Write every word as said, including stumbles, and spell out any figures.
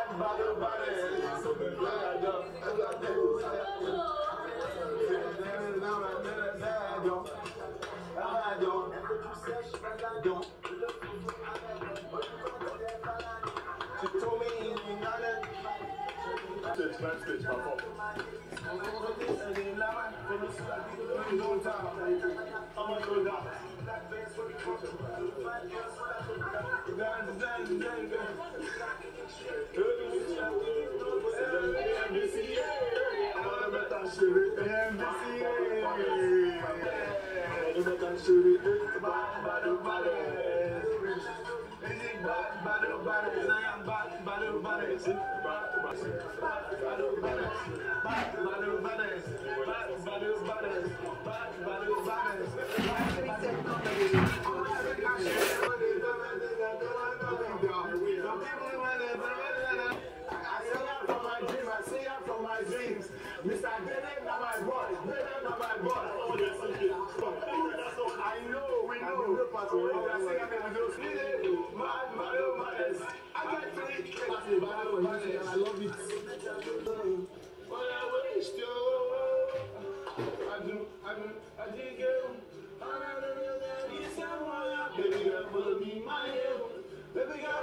Mister Bbnaija, now my boy. Bbnaija, now my boy. Oh, yes, okay. I know, we know. We know part of it. Mad, mad, mad. I like to eat. I love it. But I wish you. I do, I do, I dig you. I don't know that it's someone. Baby girl, follow me, my you. Baby girl.